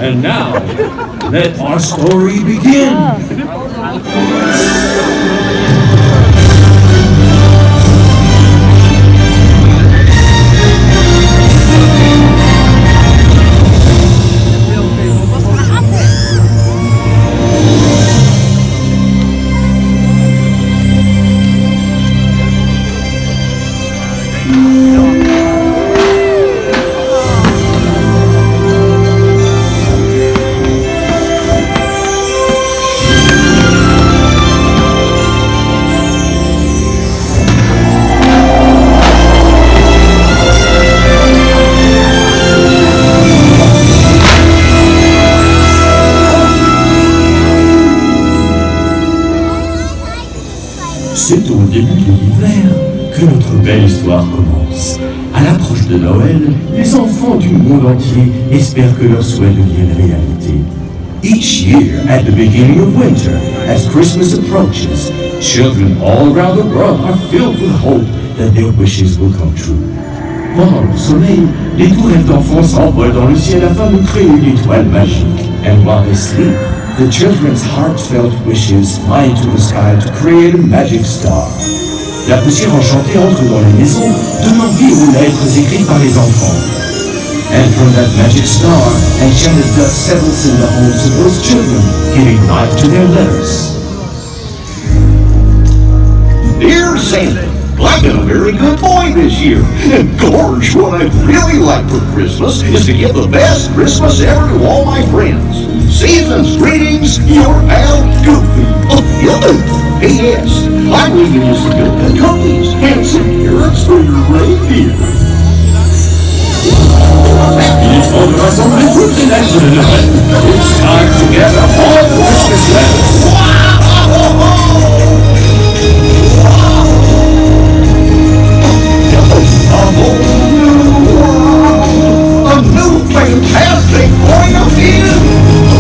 And now, let our story begin. C'est au début de l'hiver que notre belle histoire commence. À l'approche de Noël, les enfants du monde entier espèrent que leurs souhaits deviennent réalité. Each year, at the beginning of winter, as Christmas approaches, children all around the world are filled with hope that their wishes will come true. Pendant le sommeil, les tourelles d'enfants s'envolent dans le ciel afin de créer une étoile magique. And while they sleep, the children's heartfelt wishes fly into the sky to create a magic star. La poussière enchantée entre dans les maisons, donnant vie aux lettres écrites par les enfants. And from that magic star, enchanted dust settles in the homes of those children, giving life to their letters. Dear Santa, I've been a very good boy this year. And gorge, what I'd really like for Christmas is to give the best Christmas ever to all my friends. Season's greetings, your pal Goofy. P.S. I'm leaving you some good cookies and some carrots for your reindeer. Il faudra rassembler toutes les lettres de Noël. It's time to gather all the Christmas letters. A whole new world, a new fantastic point of view.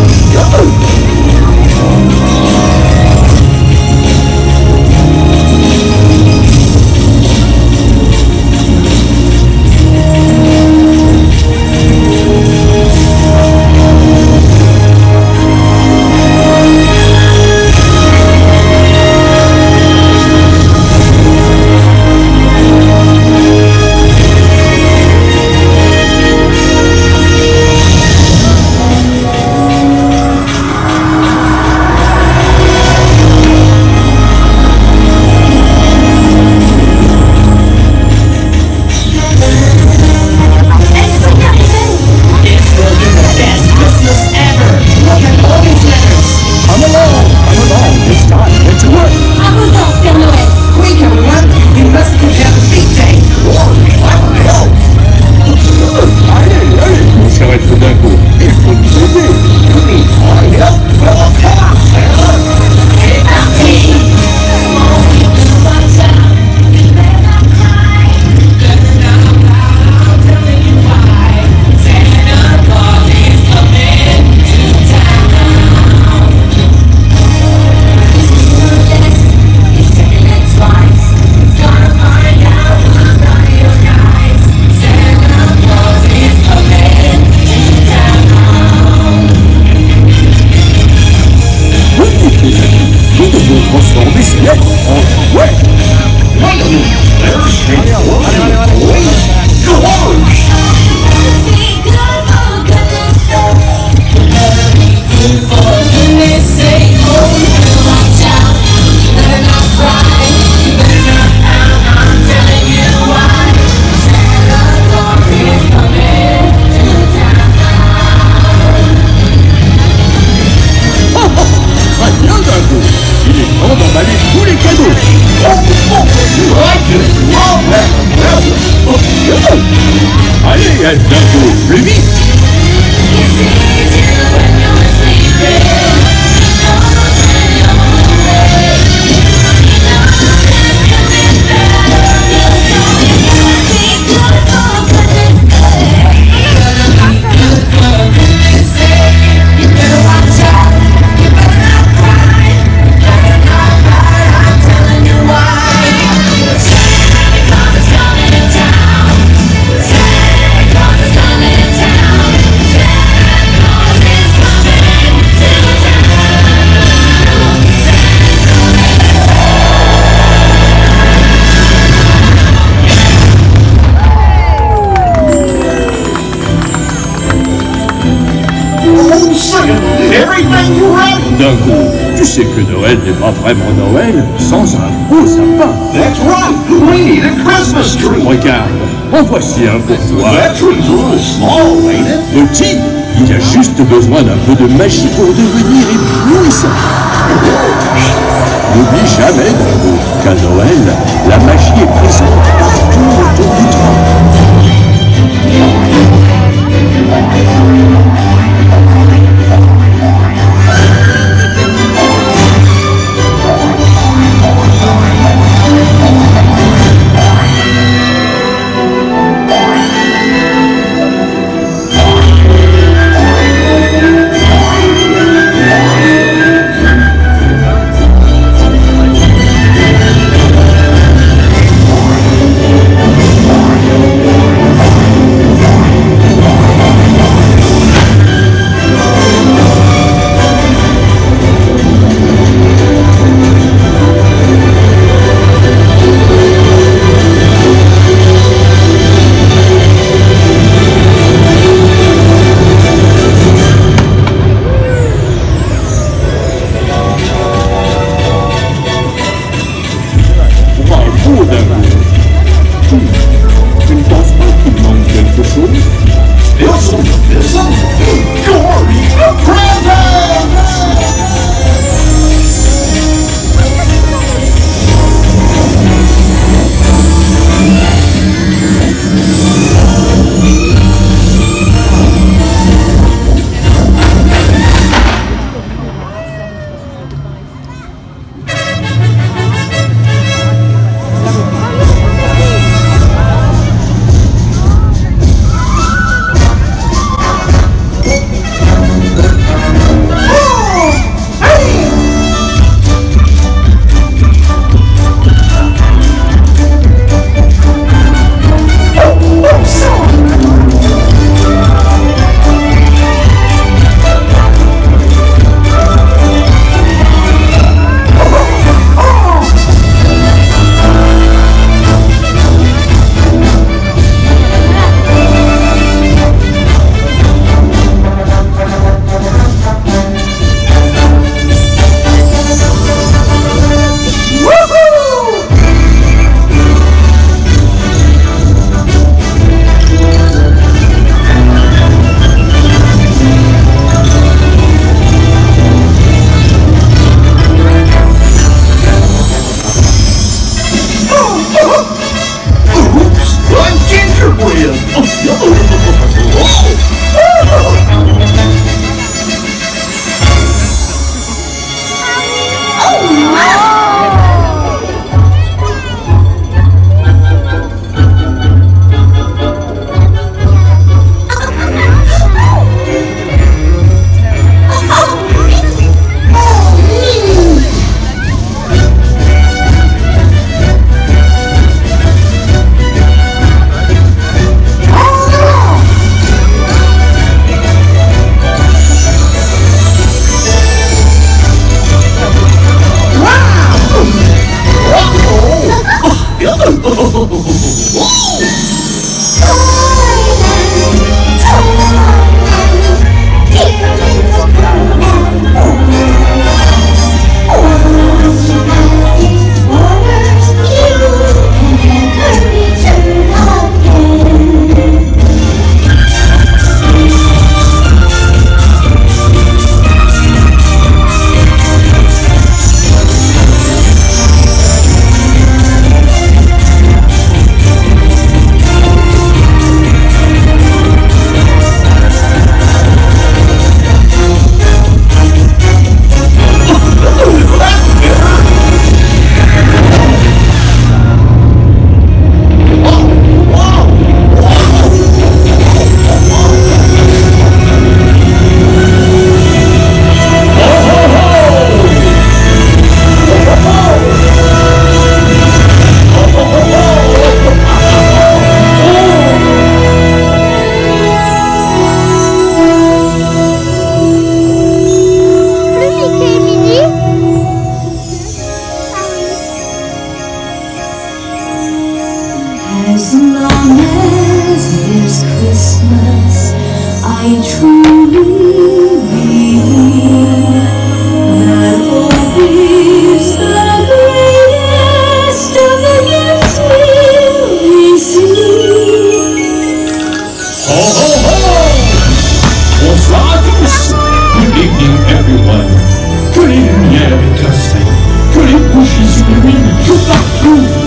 Allez, Dingo, plus vite! Town. everything's ready. Dingo, tu sais que Noël n'est pas vraiment Noël sans un beau sapin. That's right. We need a Christmas tree. Regarde, en voici un pour toi. That tree's a little small, ain't it? Petit, il y a juste besoin d'un peu de magie pour devenir éblouissant. N'oublie jamais, Dingo, qu'à Noël, la magie est présente partout autour du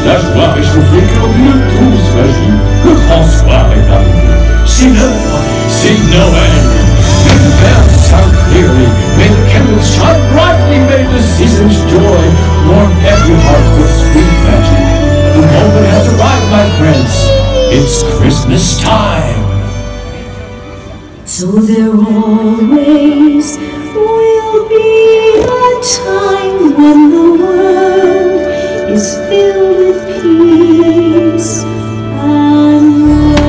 La joie réchauffée cœur d'une douce magie. Le grand soir est arrivé. C'est l'heure, c'est Noël. May the bells sound clearly, may the candles shine brightly, may the season's joy warm every heart with sweet magic. The moment has arrived, my friends. It's Christmas time. So there always will be a time when the world is filled with peace and love.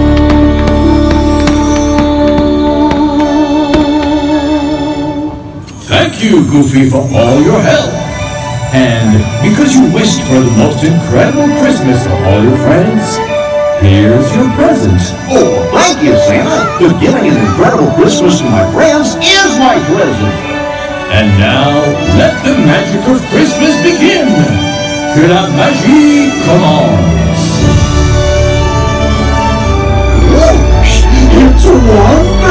Thank you, Goofy, for all your help. And because you wished for the most incredible Christmas of all your friends, here's your present. Oh, thank you, Santa. But giving an incredible Christmas to my friends is my present. And now, let the magic of Christmas begin. Que la magie commence. Whoosh, it's wonderful.